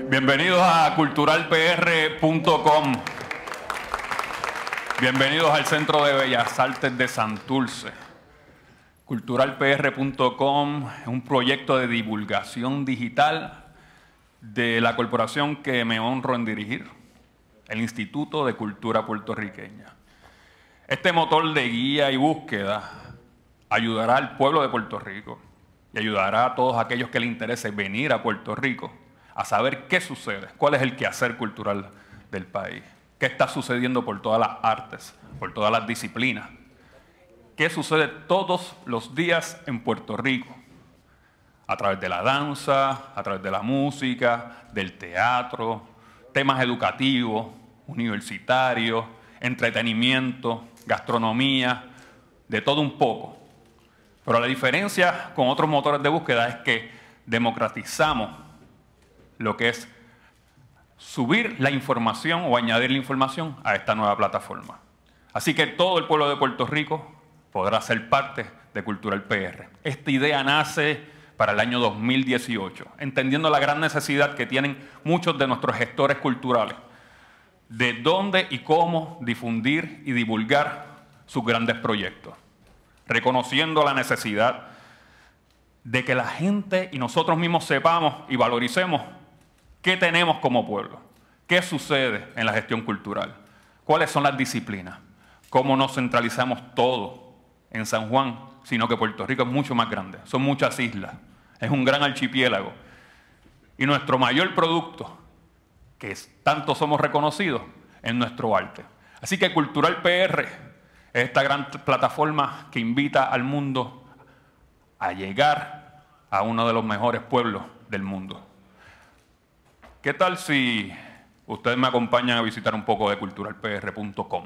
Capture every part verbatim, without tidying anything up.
Bienvenidos a cultural p r punto com. Bienvenidos al Centro de Bellas Artes de Santurce. cultural p r punto com es un proyecto de divulgación digital de la corporación que me honro en dirigir, el Instituto de Cultura Puertorriqueña. Este motor de guía y búsqueda ayudará al pueblo de Puerto Rico y ayudará a todos aquellos que les interese venir a Puerto Rico a saber qué sucede, cuál es el quehacer cultural del país, qué está sucediendo por todas las artes, por todas las disciplinas, qué sucede todos los días en Puerto Rico, a través de la danza, a través de la música, del teatro, temas educativos, universitarios, entretenimiento, gastronomía, de todo un poco. Pero la diferencia con otros motores de búsqueda es que democratizamos lo que es subir la información o añadir la información a esta nueva plataforma. Así que todo el pueblo de Puerto Rico podrá ser parte de Cultural P R. Esta idea nace para el año dos mil dieciocho, entendiendo la gran necesidad que tienen muchos de nuestros gestores culturales de dónde y cómo difundir y divulgar sus grandes proyectos, reconociendo la necesidad de que la gente y nosotros mismos sepamos y valoricemos qué tenemos como pueblo, qué sucede en la gestión cultural, cuáles son las disciplinas, cómo no centralizamos todo en San Juan, sino que Puerto Rico es mucho más grande, son muchas islas, es un gran archipiélago. Y nuestro mayor producto, que es, tanto somos reconocidos, es nuestro arte. Así que Cultural P R es esta gran plataforma que invita al mundo a llegar a uno de los mejores pueblos del mundo. ¿Qué tal si ustedes me acompañan a visitar un poco de cultural p r punto com?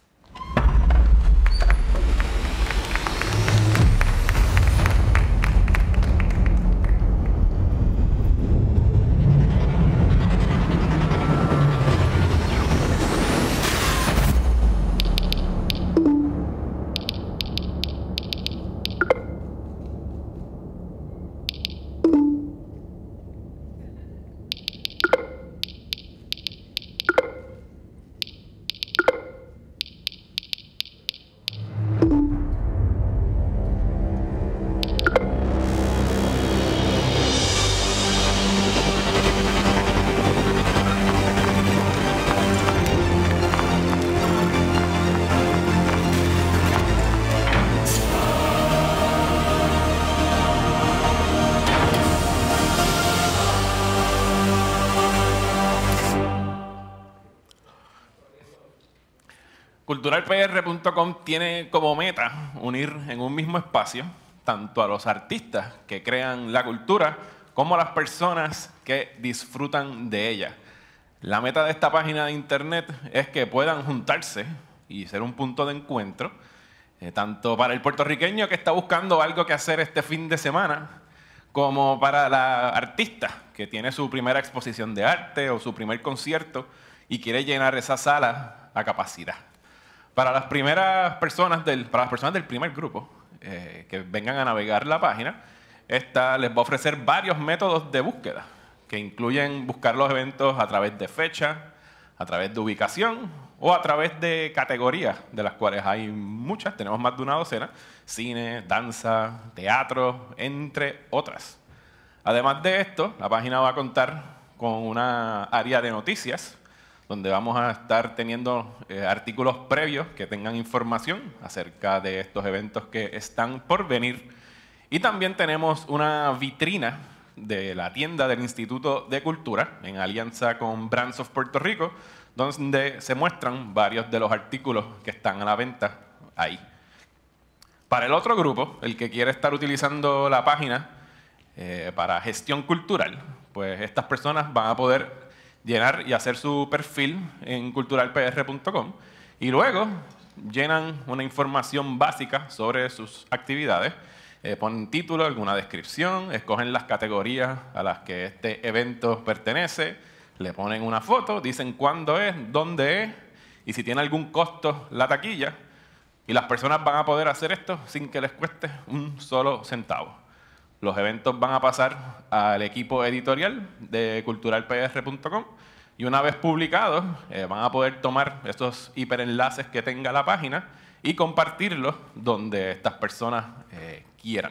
cultural p r punto com tiene como meta unir en un mismo espacio tanto a los artistas que crean la cultura como a las personas que disfrutan de ella. La meta de esta página de internet es que puedan juntarse y ser un punto de encuentro, eh, tanto para el puertorriqueño que está buscando algo que hacer este fin de semana, como para la artista que tiene su primera exposición de arte o su primer concierto y quiere llenar esa sala a capacidad. Para las primeras personas del, para las personas del primer grupo eh, que vengan a navegar la página, esta les va a ofrecer varios métodos de búsqueda, que incluyen buscar los eventos a través de fecha, a través de ubicación o a través de categorías, de las cuales hay muchas, tenemos más de una docena: cine, danza, teatro, entre otras. Además de esto, la página va a contar con una área de noticias, donde vamos a estar teniendo eh, artículos previos que tengan información acerca de estos eventos que están por venir. Y también tenemos una vitrina de la tienda del Instituto de Cultura, en alianza con Brands of Puerto Rico, donde se muestran varios de los artículos que están a la venta ahí. Para el otro grupo, el que quiere estar utilizando la página eh, para gestión cultural, pues estas personas van a poder llenar y hacer su perfil en cultural p r punto com y luego llenan una información básica sobre sus actividades, eh, ponen título, alguna descripción, escogen las categorías a las que este evento pertenece, le ponen una foto, dicen cuándo es, dónde es y si tiene algún costo la taquilla, y las personas van a poder hacer esto sin que les cueste un solo centavo. Los eventos van a pasar al equipo editorial de cultural p r punto com y una vez publicados eh, van a poder tomar estos hiperenlaces que tenga la página y compartirlos donde estas personas eh, quieran.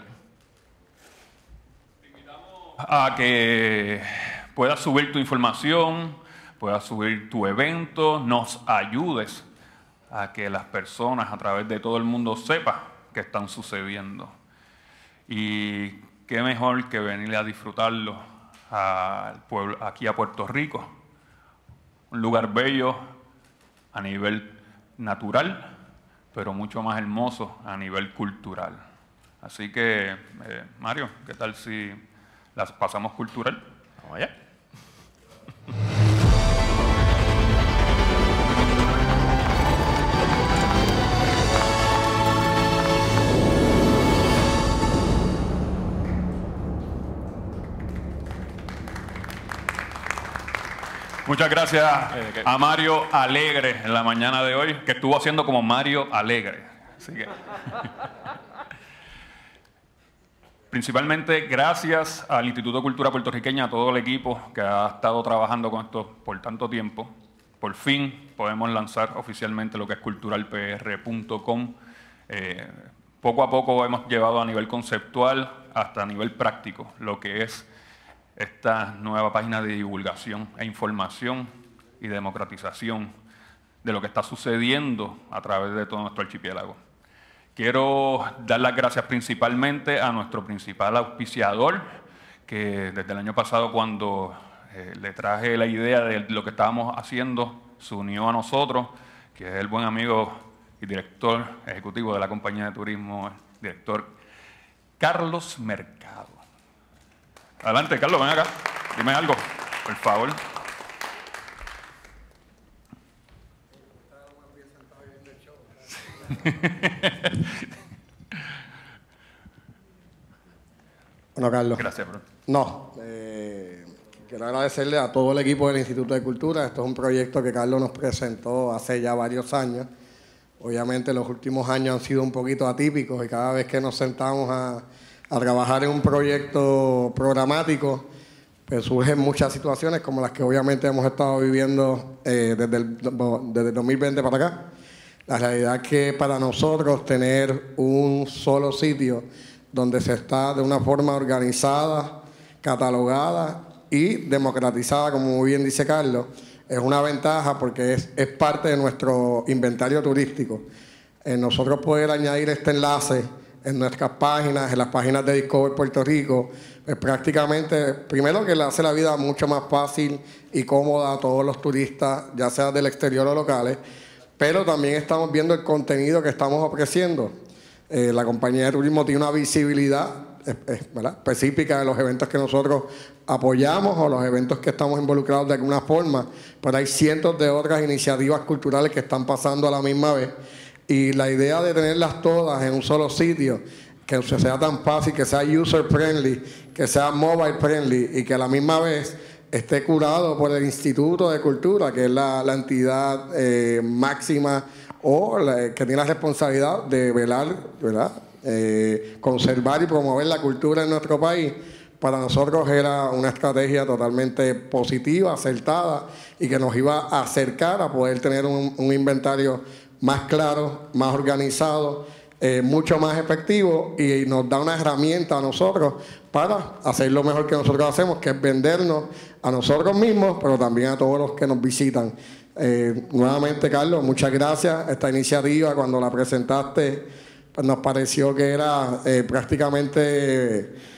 Te invitamos a que puedas subir tu información, puedas subir tu evento, nos ayudes a que las personas a través de todo el mundo sepan qué están sucediendo. Y qué mejor que venir a disfrutarlo al pueblo, aquí a Puerto Rico. Un lugar bello a nivel natural, pero mucho más hermoso a nivel cultural. Así que, eh, Mario, ¿qué tal si las pasamos cultural? Vamos allá. Muchas gracias a Mario Alegre en la mañana de hoy, que estuvo haciendo como Mario Alegre. Así que... Principalmente gracias al Instituto de Cultura Puertorriqueña, a todo el equipo que ha estado trabajando con esto por tanto tiempo. Por fin podemos lanzar oficialmente lo que es cultural p r punto com. Eh, poco a poco hemos llevado a nivel conceptual hasta a nivel práctico lo que es esta nueva página de divulgación e información y democratización de lo que está sucediendo a través de todo nuestro archipiélago. Quiero dar las gracias principalmente a nuestro principal auspiciador, que desde el año pasado, cuando eh, le traje la idea de lo que estábamos haciendo, se unió a nosotros, que es el buen amigo y director ejecutivo de la compañía de turismo, el director Carlos Mercado. Adelante, Carlos, ven acá. Dime algo, por favor. Bueno, Carlos. Gracias, bro. No, eh, quiero agradecerle a todo el equipo del Instituto de Cultura. Esto es un proyecto que Carlos nos presentó hace ya varios años. Obviamente los últimos años han sido un poquito atípicos y cada vez que nos sentamos a, a trabajar en un proyecto programático, pues surgen muchas situaciones como las que obviamente hemos estado viviendo eh, desde, el, desde el dos mil veinte para acá. La realidad es que para nosotros tener un solo sitio donde se está de una forma organizada, catalogada y democratizada, como muy bien dice Carlos, es una ventaja porque es, es parte de nuestro inventario turístico. Eh, nosotros poder añadir este enlace en nuestras páginas, en las páginas de Discover Puerto Rico, pues prácticamente, primero que le hace la vida mucho más fácil y cómoda a todos los turistas, ya sea del exterior o locales, pero también estamos viendo el contenido que estamos ofreciendo. Eh, la compañía de turismo tiene una visibilidad eh, eh, ¿verdad? específica de los eventos que nosotros apoyamos o los eventos que estamos involucrados de alguna forma, pero hay cientos de otras iniciativas culturales que están pasando a la misma vez. Y la idea de tenerlas todas en un solo sitio, que sea tan fácil, que sea user-friendly, que sea mobile-friendly y que a la misma vez esté curado por el Instituto de Cultura, que es la, la entidad eh, máxima o la, que tiene la responsabilidad de velar, ¿verdad? Eh, conservar y promover la cultura en nuestro país. Para nosotros era una estrategia totalmente positiva, acertada y que nos iba a acercar a poder tener un, un inventario más claro, más organizado, eh, mucho más efectivo y nos da una herramienta a nosotros para hacer lo mejor que nosotros hacemos, que es vendernos a nosotros mismos, pero también a todos los que nos visitan. Eh, nuevamente, Carlos, muchas gracias. Esta iniciativa, cuando la presentaste, pues nos pareció que era eh, prácticamente...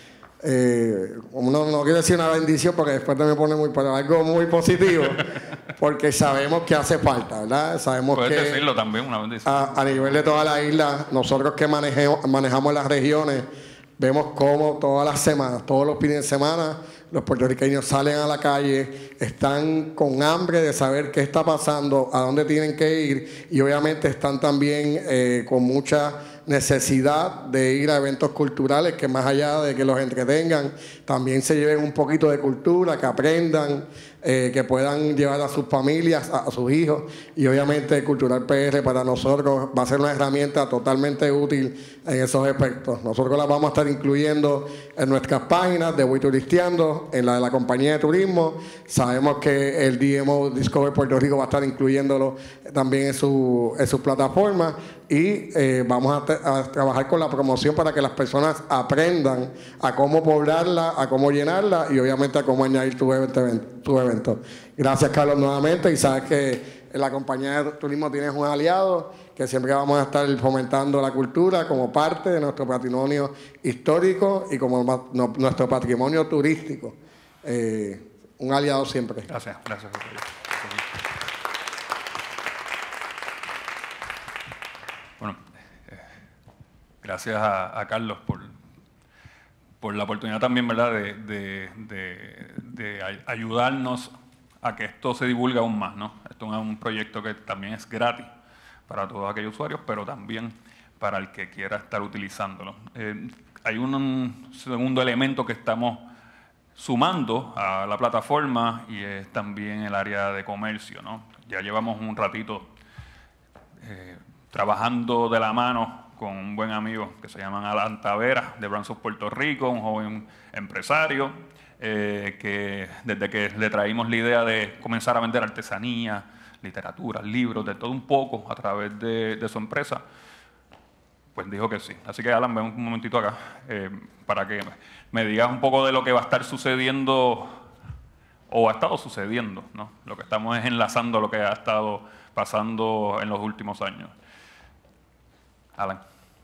Eh, no, no quiero decir una bendición porque después te me pone muy, pero algo muy positivo porque sabemos que hace falta, ¿verdad? Sabemos Puedes que decirlo también, una bendición. A, a nivel de toda la isla, nosotros que manejemos, manejamos las regiones, vemos cómo todas las semanas, todos los fines de semana, los puertorriqueños salen a la calle, están con hambre de saber qué está pasando, a dónde tienen que ir y obviamente están también eh, con mucha necesidad de ir a eventos culturales que más allá de que los entretengan, también se lleven un poquito de cultura, que aprendan eh, que puedan llevar a sus familias, a, a sus hijos, y obviamente Cultural P R para nosotros va a ser una herramienta totalmente útil en esos aspectos. Nosotros la vamos a estar incluyendo en nuestras páginas de Voy Turisteando, en la de la compañía de turismo. Sabemos que el D M O Discover Puerto Rico va a estar incluyéndolo también en su, en su plataforma, y eh, vamos a, a trabajar con la promoción para que las personas aprendan a cómo poblarla, a cómo llenarla y obviamente a cómo añadir tu evento. Tu evento. Gracias, Carlos, nuevamente, y sabes que en la compañía de turismo tienes un aliado que siempre vamos a estar fomentando la cultura como parte de nuestro patrimonio histórico y como no, nuestro patrimonio turístico. Eh, un aliado siempre. Gracias, gracias. Bueno, eh, gracias a, a Carlos por, por la oportunidad también, ¿verdad?, de, de, de, de ayudarnos a que esto se divulgue aún más, ¿no? Esto es un proyecto que también es gratis para todos aquellos usuarios, pero también para el que quiera estar utilizándolo. Eh, hay un, un segundo elemento que estamos sumando a la plataforma y es también el área de comercio, ¿no? Ya llevamos un ratito eh, trabajando de la mano con un buen amigo que se llama Alan Tavera, de Brands of Puerto Rico, un joven empresario, eh, que desde que le traímos la idea de comenzar a vender artesanía, literatura, libros, de todo un poco a través de, de su empresa, pues dijo que sí. Así que Alan, ven un momentito acá, eh, para que me digas un poco de lo que va a estar sucediendo, o ha estado sucediendo, ¿no? Lo que estamos es enlazando lo que ha estado pasando en los últimos años. Alan.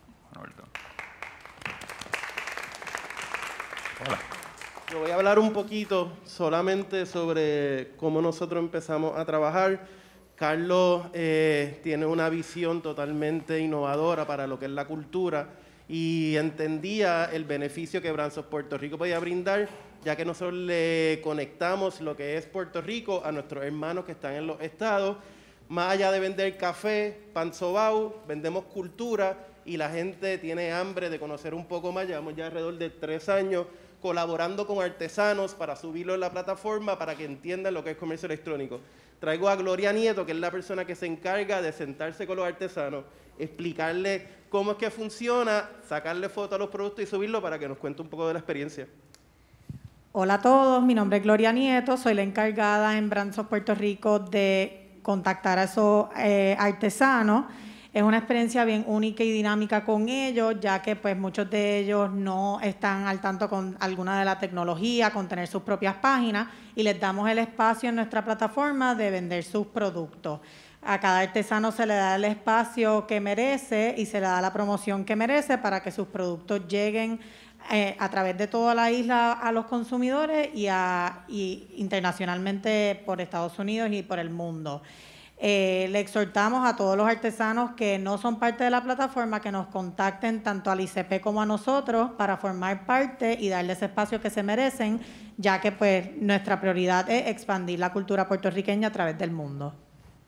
Hola. Yo voy a hablar un poquito solamente sobre cómo nosotros empezamos a trabajar. Carlos eh, tiene una visión totalmente innovadora para lo que es la cultura y entendía el beneficio que Brands of Puerto Rico podía brindar, ya que nosotros le conectamos lo que es Puerto Rico a nuestros hermanos que están en los estados. Más allá de vender café, pan sobao, vendemos cultura y la gente tiene hambre de conocer un poco más. Llevamos ya alrededor de tres años colaborando con artesanos para subirlo en la plataforma para que entiendan lo que es comercio electrónico. Traigo a Gloria Nieto, que es la persona que se encarga de sentarse con los artesanos, explicarle cómo es que funciona, sacarle fotos a los productos y subirlo para que nos cuente un poco de la experiencia. Hola a todos, mi nombre es Gloria Nieto, soy la encargada en Brands of Puerto Rico de contactar a esos eh, artesanos. Es una experiencia bien única y dinámica con ellos, ya que pues muchos de ellos no están al tanto con alguna de la tecnología, con tener sus propias páginas, y les damos el espacio en nuestra plataforma de vender sus productos. A cada artesano se le da el espacio que merece y se le da la promoción que merece para que sus productos lleguen eh, a través de toda la isla a los consumidores y, a, y internacionalmente por Estados Unidos y por el mundo. Eh, le exhortamos a todos los artesanos que no son parte de la plataforma que nos contacten tanto al I C P como a nosotros para formar parte y darles ese espacio que se merecen, ya que pues nuestra prioridad es expandir la cultura puertorriqueña a través del mundo.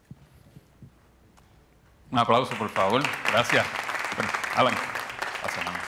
Un aplauso, por favor. Gracias. Bueno, Alan. Gracias, Alan.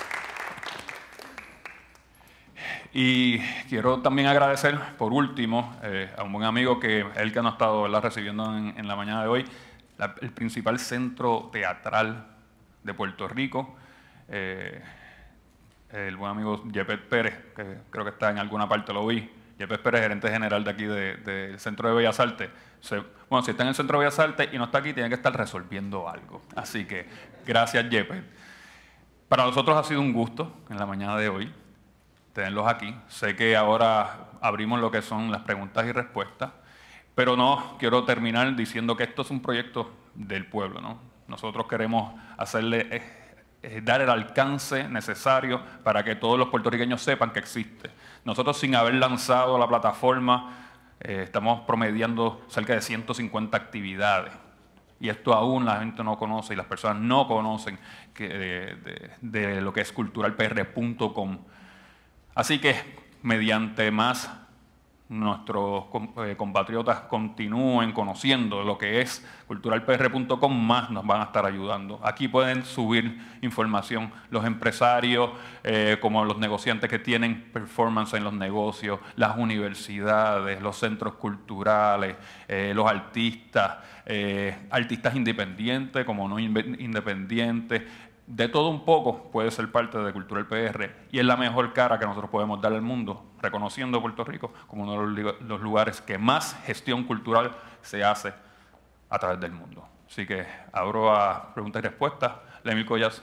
Y quiero también agradecer, por último, eh, a un buen amigo que es el que nos ha estado, ¿verdad?, recibiendo en, en la mañana de hoy, la, el principal centro teatral de Puerto Rico, eh, el buen amigo Yepet Pérez, que creo que está en alguna parte, lo vi. Yepet Pérez, gerente general de aquí del de, Centro de Bellas Artes. Se, bueno, si está en el Centro de Bellas Artes y no está aquí, tiene que estar resolviendo algo. Así que, gracias, Yepet. Para nosotros ha sido un gusto en la mañana de hoy tenerlos aquí. Sé que ahora abrimos lo que son las preguntas y respuestas, pero no quiero terminar diciendo que esto es un proyecto del pueblo, ¿no? Nosotros queremos hacerle, eh, eh, dar el alcance necesario para que todos los puertorriqueños sepan que existe. Nosotros, sin haber lanzado la plataforma, eh, estamos promediando cerca de ciento cincuenta actividades. Y esto aún la gente no conoce y las personas no conocen que, de, de, de lo que es cultural p r punto com. Así que, mediante más nuestros eh, compatriotas continúen conociendo lo que es cultural p r punto com, más nos van a estar ayudando. Aquí pueden subir información los empresarios, eh, como los negociantes que tienen performance en los negocios, las universidades, los centros culturales, eh, los artistas, eh, artistas independientes como no independientes. De todo un poco puede ser parte de Cultural P R y es la mejor cara que nosotros podemos dar al mundo, reconociendo a Puerto Rico como uno de los lugares que más gestión cultural se hace a través del mundo. Así que abro a preguntas y respuestas. Lemil Collas.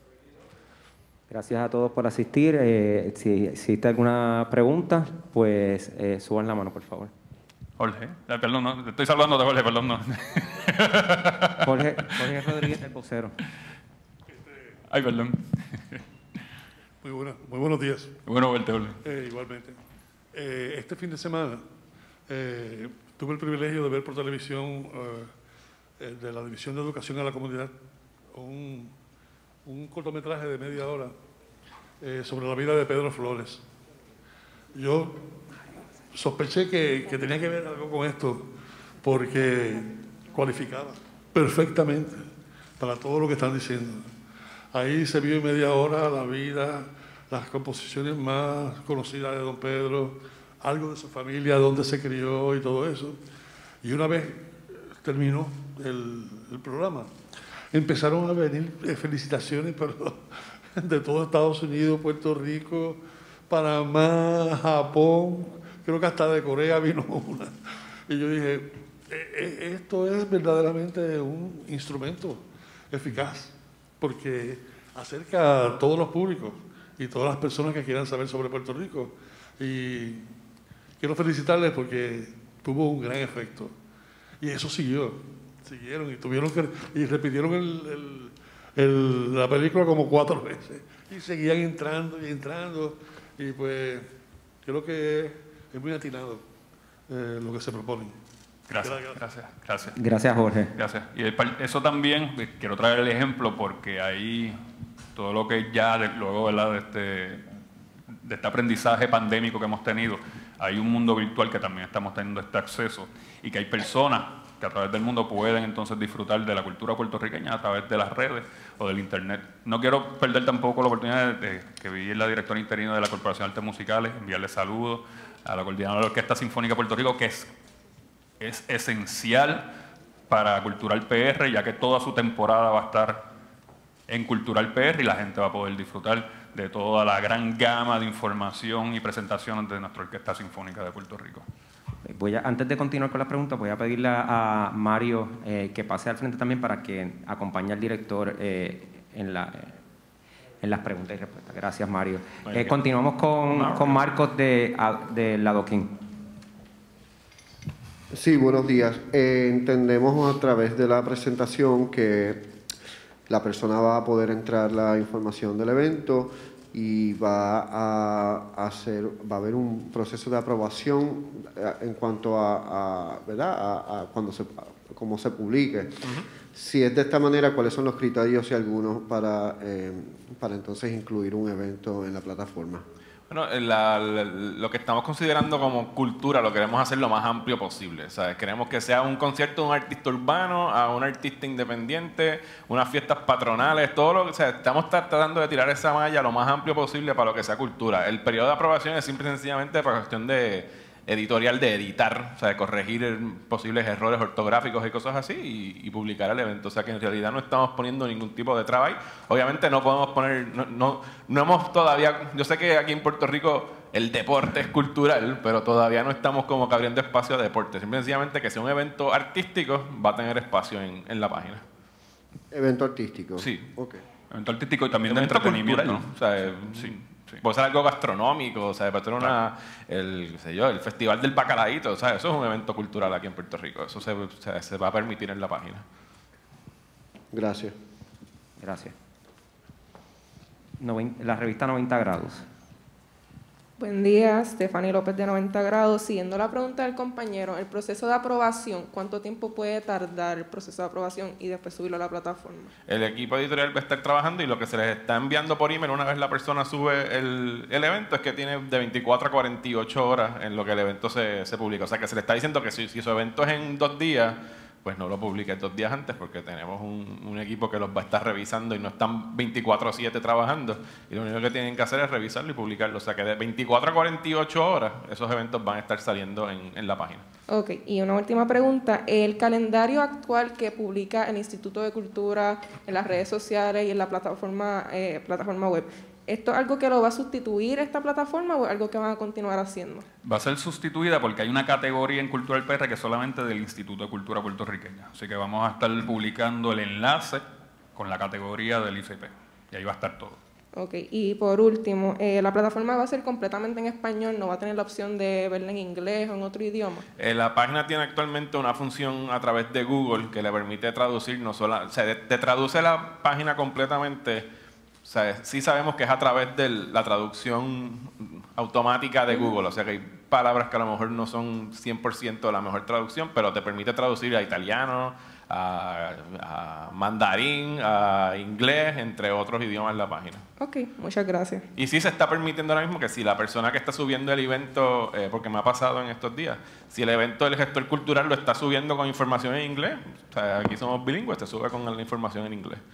Gracias a todos por asistir. Eh, si existe alguna pregunta, pues eh, suban la mano, por favor. Jorge, eh, perdón, no, estoy saludando de Jorge, perdón. No. Jorge, Jorge Rodríguez, el vocero. Ay, perdón. Muy, buena, muy buenos días. Bueno verte, Jorge. Eh, igualmente. Eh, este fin de semana eh, tuve el privilegio de ver por televisión eh, de la División de Educación a la Comunidad un, un cortometraje de media hora eh, sobre la vida de Pedro Flores. Yo sospeché que, que tenía que ver algo con esto porque cualificaba perfectamente para todo lo que están diciendo. Ahí se vio en media hora la vida, las composiciones más conocidas de don Pedro, algo de su familia, dónde se crió y todo eso. Y una vez terminó el, el programa, empezaron a venir felicitaciones pero de todo Estados Unidos, Puerto Rico, Panamá, Japón, creo que hasta de Corea vino una. Y yo dije, esto es verdaderamente un instrumento eficaz, porque acerca a todos los públicos y todas las personas que quieran saber sobre Puerto Rico. Y quiero felicitarles porque tuvo un gran efecto. Y eso siguió, siguieron y tuvieron que, y repitieron el, el, el, la película como cuatro veces. Y seguían entrando y entrando. Y pues creo que es muy atinado eh, lo que se proponen. Gracias, gracias, gracias. Gracias, Jorge. Gracias. Y eso también, quiero traer el ejemplo porque ahí todo lo que ya, de, luego ¿verdad? De, este, de este aprendizaje pandémico que hemos tenido, hay un mundo virtual que también estamos teniendo este acceso y que hay personas que a través del mundo pueden entonces disfrutar de la cultura puertorriqueña a través de las redes o del internet. No quiero perder tampoco la oportunidad de, de que vi la directora interina de la Corporación de Artes Musicales, enviarle saludos a la coordinadora de la Orquesta Sinfónica de Puerto Rico, que es es esencial para Cultural P R, ya que toda su temporada va a estar en Cultural P R y la gente va a poder disfrutar de toda la gran gama de información y presentaciones de nuestra Orquesta Sinfónica de Puerto Rico. Voy a, antes de continuar con las preguntas, voy a pedirle a Mario eh, que pase al frente también para que acompañe al director eh, en, la, eh, en las preguntas y respuestas. Gracias, Mario. Eh, continuamos con, con Marcos de, de Ladoquín. Sí, buenos días. Eh, entendemos a través de la presentación que la persona va a poder entrar la información del evento y va a hacer, va a haber un proceso de aprobación en cuanto a, a ¿verdad? A, a cuando se, a cómo se publique. Uh-huh. Si es de esta manera, ¿cuáles son los criterios y algunos para, eh, para entonces incluir un evento en la plataforma? Bueno, la, la, lo que estamos considerando como cultura lo queremos hacer lo más amplio posible, ¿sabes? Queremos que sea un concierto de un artista urbano a un artista independiente, unas fiestas patronales, todo lo que, o sea, estamos tratando de tirar esa malla lo más amplio posible para lo que sea cultura. El periodo de aprobación es simple y sencillamente por cuestión de editorial de editar, o sea, de corregir posibles errores ortográficos y cosas así y, y publicar el evento. O sea, que en realidad no estamos poniendo ningún tipo de traba ahí. Obviamente no podemos poner, no, no, no hemos todavía, yo sé que aquí en Puerto Rico el deporte es cultural, pero todavía no estamos como que abriendo espacio a deporte. Simple y sencillamente que sea un evento artístico va a tener espacio en, en la página. ¿Evento artístico? Sí. Ok. Evento artístico y también de entretenimiento, ¿no? O sea, eh, sí. Sí. Puede ser algo gastronómico, o sea, puede ser una, el, qué sé yo, el Festival del Bacalaíto, o sea, eso es un evento cultural aquí en Puerto Rico, eso se, se, se va a permitir en la página. Gracias. Gracias. Noven, la revista noventa grados. Buen día, Stephanie López de noventa grados. Siguiendo la pregunta del compañero, el proceso de aprobación, ¿cuánto tiempo puede tardar el proceso de aprobación y después subirlo a la plataforma? El equipo editorial va a estar trabajando y lo que se les está enviando por email una vez la persona sube el, el evento es que tiene de veinticuatro a cuarenta y ocho horas en lo que el evento se, se publica. O sea que se le está diciendo que si, si su evento es en dos días, pues no lo publique dos días antes porque tenemos un, un equipo que los va a estar revisando y no están veinticuatro siete trabajando y lo único que tienen que hacer es revisarlo y publicarlo. O sea que de veinticuatro a cuarenta y ocho horas esos eventos van a estar saliendo en, en la página. Ok, y una última pregunta. El calendario actual que publica el Instituto de Cultura en las redes sociales y en la plataforma, eh, plataforma web, ¿esto es algo que lo va a sustituir esta plataforma o es algo que van a continuar haciendo? Va a ser sustituida porque hay una categoría en Cultural P R que es solamente del Instituto de Cultura Puertorriqueña. Así que vamos a estar publicando el enlace con la categoría del I C P. Y ahí va a estar todo. Ok, y por último, eh, ¿la plataforma va a ser completamente en español? ¿No va a tener la opción de verla en inglés o en otro idioma? Eh, la página tiene actualmente una función a través de Google que le permite traducir, no solo, o sea, te traduce la página completamente. O sea, sí sabemos que es a través de la traducción automática de Google, o sea que hay palabras que a lo mejor no son cien por ciento la mejor traducción, pero te permite traducir a italiano, a, a mandarín, a inglés, entre otros idiomas en la página. Ok, muchas gracias. Y sí se está permitiendo ahora mismo que si la persona que está subiendo el evento, eh, porque me ha pasado en estos días, si el evento del gestor cultural lo está subiendo con información en inglés, o sea, aquí somos bilingües, te sube con la información en inglés.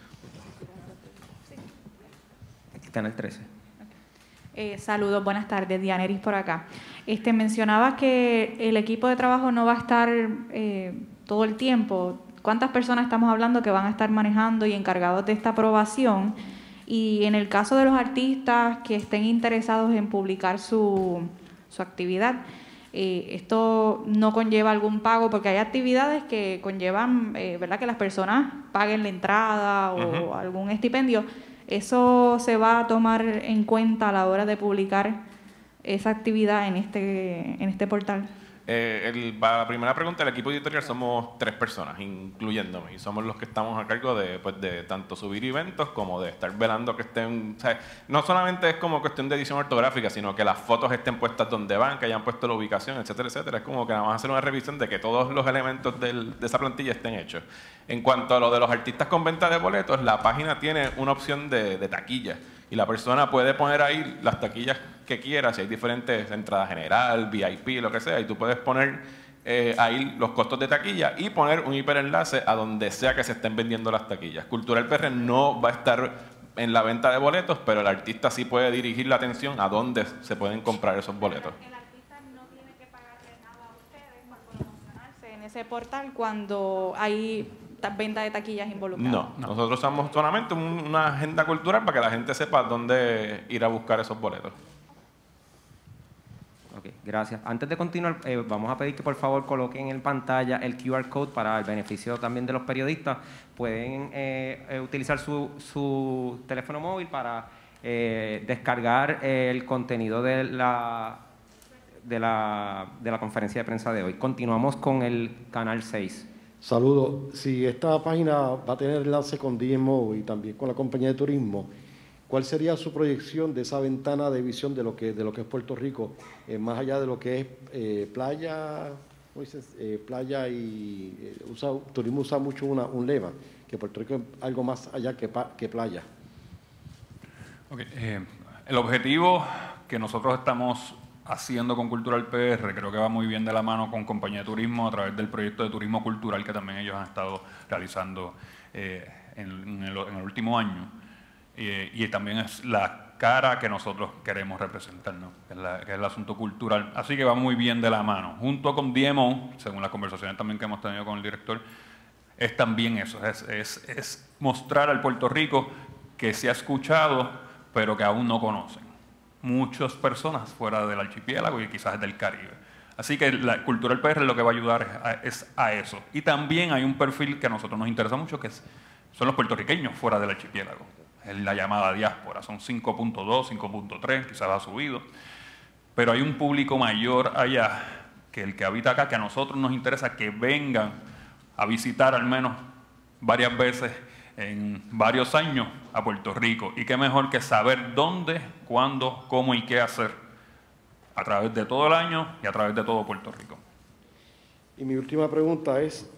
Está en el trece. Eh, saludos, buenas tardes, Dianeris por acá. Este, mencionabas que el equipo de trabajo no va a estar eh, todo el tiempo. ¿Cuántas personas estamos hablando que van a estar manejando y encargados de esta aprobación? Y en el caso de los artistas que estén interesados en publicar su, su actividad, eh, ¿esto no conlleva algún pago? Porque hay actividades que conllevan, eh, ¿verdad?, que las personas paguen la entrada o uh-huh. algún estipendio. ¿Eso se va a tomar en cuenta a la hora de publicar esa actividad en este, en este portal? Eh, el, para la primera pregunta, el equipo editorial somos tres personas, incluyéndome, y somos los que estamos a cargo de, pues, de tanto subir eventos como de estar velando que estén... O sea, no solamente es como cuestión de edición ortográfica, sino que las fotos estén puestas donde van, que hayan puesto la ubicación, etcétera, etcétera. Es como que vamos a hacer una revisión de que todos los elementos del, de esa plantilla estén hechos. En cuanto a lo de los artistas con venta de boletos, la página tiene una opción de, de taquilla. Y la persona puede poner ahí las taquillas que quiera, si hay diferentes entradas general, V I P, lo que sea, y tú puedes poner eh, ahí los costos de taquilla y poner un hiperenlace a donde sea que se estén vendiendo las taquillas. Cultural P R no va a estar en la venta de boletos, pero el artista sí puede dirigir la atención a dónde se pueden comprar esos boletos. El artista no tiene que pagarle nada a ustedes para promocionarse en ese portal cuando hay venta de taquillas involucradas. No, no, nosotros somos solamente un, una agenda cultural para que la gente sepa dónde ir a buscar esos boletos. Ok, gracias. Antes de continuar, eh, vamos a pedir que por favor coloquen en pantalla el Q R Code para el beneficio también de los periodistas. Pueden eh, eh, utilizar su, su teléfono móvil para eh, descargar eh, el contenido de la, de, la, de la conferencia de prensa de hoy. Continuamos con el canal seis. Saludos. Si esta página va a tener enlace con D M O y también con la compañía de turismo, ¿cuál sería su proyección de esa ventana de visión de lo que, de lo que es Puerto Rico, eh, más allá de lo que es eh, playa, ¿cómo dices? Eh, playa y eh, usa, turismo usa mucho una, un lema, que Puerto Rico es algo más allá que, que playa? Okay, eh, el objetivo que nosotros estamos haciendo con Cultural P R, creo que va muy bien de la mano con Compañía de Turismo a través del proyecto de turismo cultural que también ellos han estado realizando eh, en, en, el, en el último año. Eh, y también es la cara que nosotros queremos representar, ¿no? que, es la, que es el asunto cultural. Así que va muy bien de la mano. Junto con D M O, según las conversaciones también que hemos tenido con el director, es también eso, es, es, es mostrar al Puerto Rico que se ha escuchado, pero que aún no conocen. Muchas personas fuera del archipiélago y quizás del Caribe. Así que la Cultural P R lo que va a ayudar es a, es a eso. Y también hay un perfil que a nosotros nos interesa mucho, que es, son los puertorriqueños fuera del archipiélago. Es la llamada diáspora. Son cinco punto dos, cinco punto tres, quizás ha subido. Pero hay un público mayor allá que el que habita acá, que a nosotros nos interesa que vengan a visitar al menos varias veces en varios años a Puerto Rico. Y qué mejor que saber dónde, cuándo, cómo y qué hacer a través de todo el año y a través de todo Puerto Rico. Y mi última pregunta es,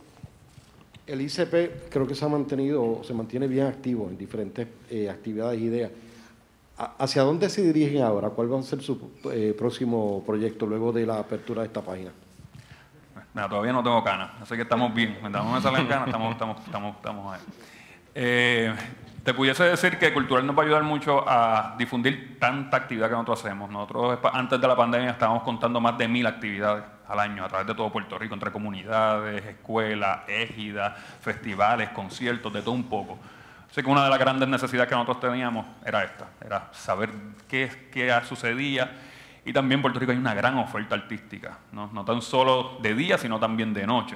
el I C P creo que se ha mantenido, se mantiene bien activo en diferentes eh, actividades e ideas. ¿Hacia dónde se dirigen ahora? ¿Cuál va a ser su eh, próximo proyecto luego de la apertura de esta página? Mira, todavía no tengo canas, así que estamos bien. Mientras no me salen canas, estamos, estamos, estamos, estamos ahí. Eh, te pudiese decir que Cultural nos va a ayudar mucho a difundir tanta actividad que nosotros hacemos. Nosotros antes de la pandemia estábamos contando más de mil actividades al año a través de todo Puerto Rico, entre comunidades, escuelas, égidas, festivales, conciertos, de todo un poco. Así que una de las grandes necesidades que nosotros teníamos era esta, era saber qué, qué sucedía. Y también en Puerto Rico hay una gran oferta artística, ¿no? No tan solo de día, sino también de noche.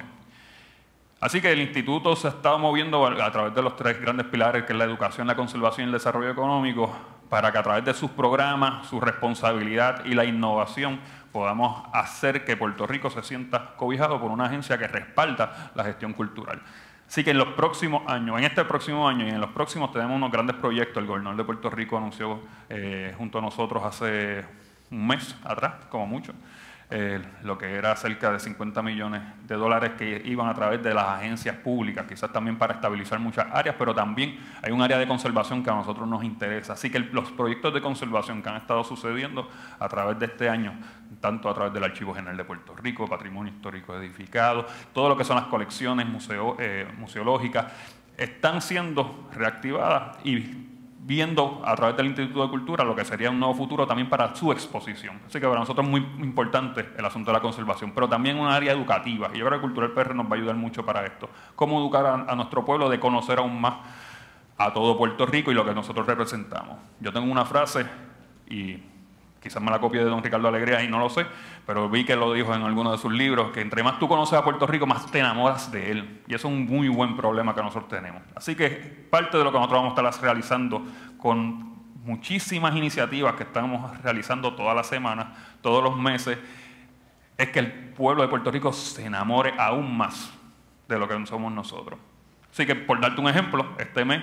Así que el instituto se ha estado moviendo a través de los tres grandes pilares, que es la educación, la conservación y el desarrollo económico, para que a través de sus programas, su responsabilidad y la innovación podamos hacer que Puerto Rico se sienta cobijado por una agencia que respalda la gestión cultural. Así que en los próximos años, en este próximo año y en los próximos tenemos unos grandes proyectos. El gobernador de Puerto Rico anunció eh, junto a nosotros hace un mes atrás, como mucho, eh, lo que era cerca de cincuenta millones de dólares que iban a través de las agencias públicas, quizás también para estabilizar muchas áreas, pero también hay un área de conservación que a nosotros nos interesa. Así que el, los proyectos de conservación que han estado sucediendo a través de este año, tanto a través del Archivo General de Puerto Rico, Patrimonio Histórico Edificado, todo lo que son las colecciones museo, eh, museológicas, están siendo reactivadas y viendo a través del Instituto de Cultura lo que sería un nuevo futuro también para su exposición. Así que para nosotros es muy importante el asunto de la conservación, pero también una área educativa. Y yo creo que Cultural P R nos va a ayudar mucho para esto. Cómo educar a, a nuestro pueblo de conocer aún más a todo Puerto Rico y lo que nosotros representamos. Yo tengo una frase, y quizás me la copie de don Ricardo Alegría y no lo sé, pero vi que lo dijo en alguno de sus libros, que entre más tú conoces a Puerto Rico, más te enamoras de él. Y eso es un muy buen problema que nosotros tenemos. Así que parte de lo que nosotros vamos a estar realizando con muchísimas iniciativas que estamos realizando todas las semanas, todos los meses, es que el pueblo de Puerto Rico se enamore aún más de lo que somos nosotros. Así que, por darte un ejemplo, este mes,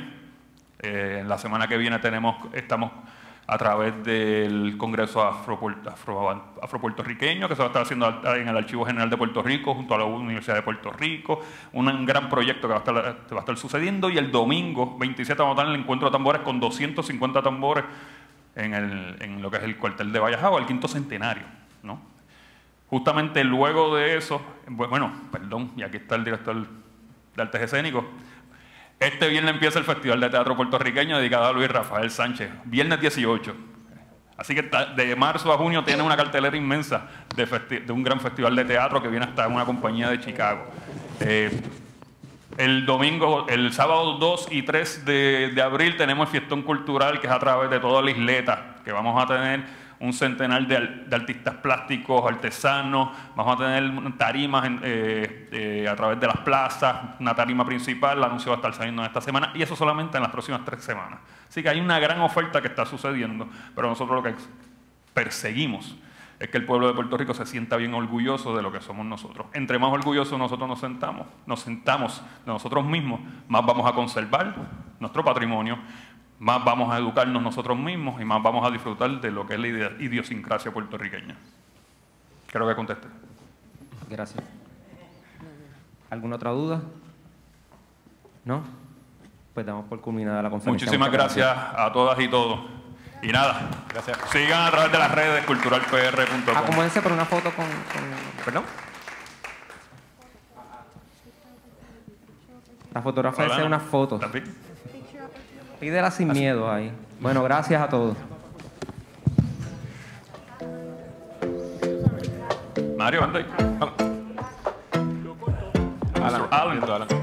eh, la semana que viene tenemos, estamos a través del Congreso Afro, Afropuertorriqueño, que se va a estar haciendo en el Archivo General de Puerto Rico, junto a la Universidad de Puerto Rico, un gran proyecto que va a estar, va a estar sucediendo, y el domingo veintisiete vamos a estar en el encuentro de tambores con doscientos cincuenta tambores en, el, en lo que es el cuartel de Vallajao, el quinto centenario, ¿no? Justamente luego de eso, bueno, perdón, y aquí está el director de Artes Escénicos. Este viernes empieza el Festival de Teatro Puertorriqueño dedicado a Luis Rafael Sánchez, viernes dieciocho. Así que de marzo a junio tiene una cartelera inmensa de, de un gran festival de teatro que viene hasta una compañía de Chicago. Eh, el domingo, el sábado dos y tres de, de abril tenemos el Fiestón Cultural, que es a través de toda la isleta, que vamos a tener un centenar de, de artistas plásticos, artesanos, vamos a tener tarimas en, eh, eh, a través de las plazas, una tarima principal, el anuncio va a estar saliendo en esta semana, y eso solamente en las próximas tres semanas. Así que hay una gran oferta que está sucediendo, pero nosotros lo que perseguimos es que el pueblo de Puerto Rico se sienta bien orgulloso de lo que somos nosotros. Entre más orgullosos nosotros nos sentamos, nos sentamos de nosotros mismos, más vamos a conservar nuestro patrimonio, más vamos a educarnos nosotros mismos y más vamos a disfrutar de lo que es la idiosincrasia puertorriqueña. Creo que contesté. Gracias. ¿Alguna otra duda? ¿No? Pues damos por culminada la conferencia. Muchísimas gracias, gracias a todas y todos. Y nada, gracias. Sigan a través de las redes cultural p r punto com. Acomódense por una foto con, con... ¿Perdón? La fotógrafa hace unas fotos. Pídela sin miedo ahí. Bueno, gracias a todos. Mario, anda ahí. Alan. Alan.